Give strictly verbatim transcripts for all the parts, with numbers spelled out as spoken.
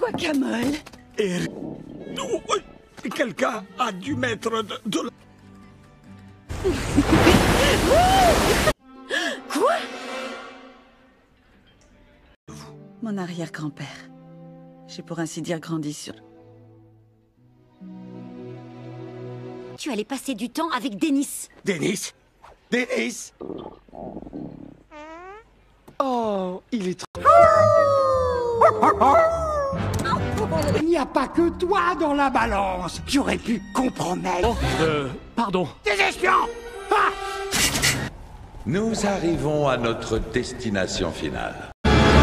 Guacamole. Et... Oh, oh, quelqu'un a dû mettre de, de la... Quoi? Mon arrière-grand-père. J'ai pour ainsi dire grandi sur... Tu allais passer du temps avec Denis. Denis? Denis? Oh, il est trop... Il n'y a pas que toi dans la balance. J'aurais pu compromettre... Oh, euh, pardon. Des espions! Ah! Nous arrivons à notre destination finale.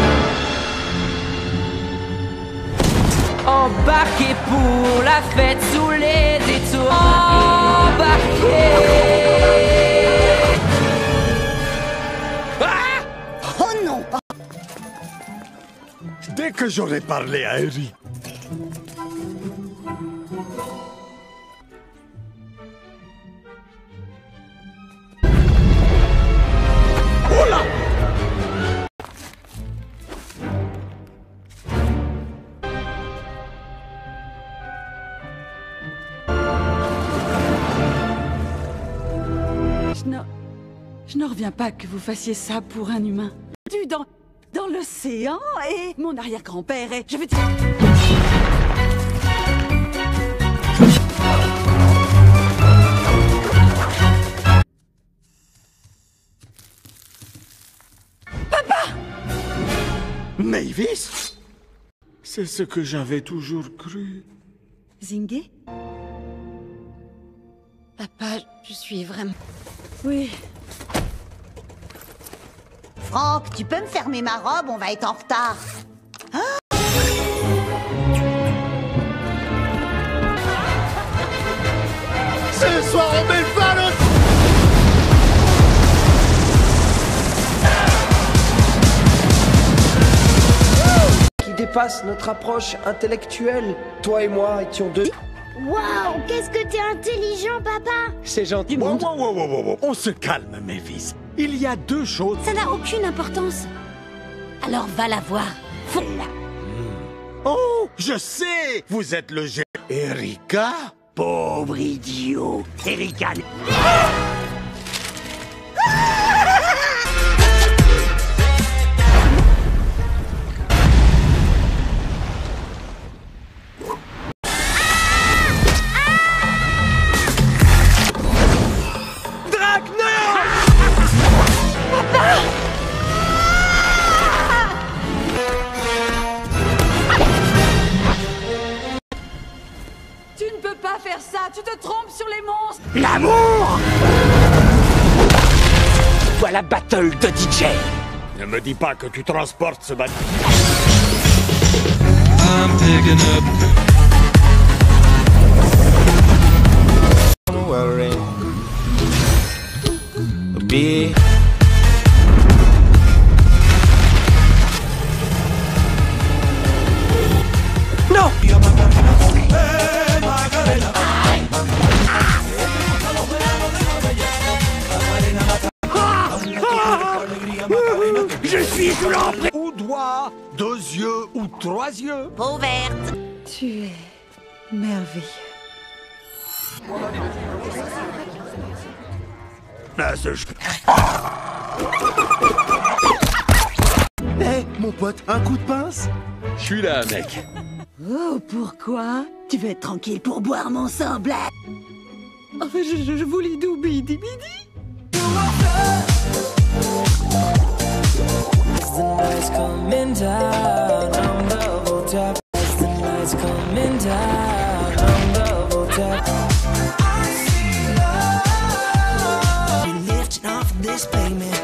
Embarqué pour la fête sous les détours. Embarqué. Ah! Oh non! Dès que j'aurais parlé à Eric... Oh là! Je n'en... Je n'en reviens pas que vous fassiez ça pour un humain. Du dans... dans l'océan et... Mon arrière-grand-père est... Je veux dire... Mavis? C'est ce que j'avais toujours cru. Zingé? Papa, je suis vraiment... Oui. Franck, tu peux me fermer ma robe? On va être en retard. Ce soir, on met le ballon! Qui dépasse notre approche intellectuelle. Toi et moi étions deux. Waouh, qu'est-ce que t'es intelligent, papa! C'est gentil. Wow, wow, wow, wow, wow, wow. On se calme, Mavis. Il y a deux choses. Ça n'a aucune importance. Alors va la voir. Faut-la. Oh, je sais! Vous êtes le gé... Erika? Pauvre idiot. Erika... Tu ne peux pas faire ça. Tu te trompes sur les monstres. L'amour! Voilà battle de D J. Ne me dis pas que tu transportes ce bâtiment. I'm picking up. Don't worry. Be. Non! Je suis sous l'emprise. Ou doigt, deux yeux ou trois yeux. Peau verte. Tu es merveilleux. Ah, ce... Hé, mon pote, un coup de pince? Je suis là, mec. Oh, pourquoi? Tu veux être tranquille pour boire mon sang, Black? Enfin, je, je, je voulais doubi di bidi. The night's coming down, I'm double tap. As the night's coming down, I'm double tap. I see love. We lifting off of this pavement.